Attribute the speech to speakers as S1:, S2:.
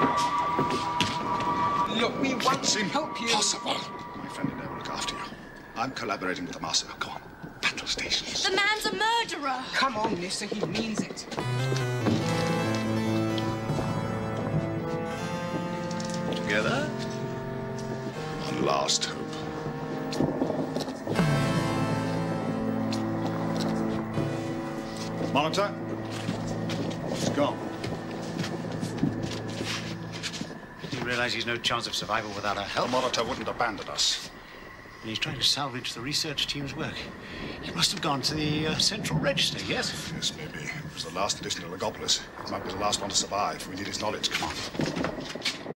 S1: Look, we want to help you.
S2: Impossible. My friend and I will look after you. I'm collaborating with the master. Go on. Battle stations.
S3: The man's a murderer.
S1: Come on, Nissa, he means it.
S2: Together? One last hope. Monitor? He's gone.
S4: Do you realize he's no chance of survival without our
S2: The
S4: help?
S2: Monitor wouldn't abandon us.
S4: And he's trying to salvage the research team's work. He must have gone to the central register, yes?
S2: Yes, maybe. It was the last edition of Logopolis. He might be the last one to survive. We need his knowledge. Come on.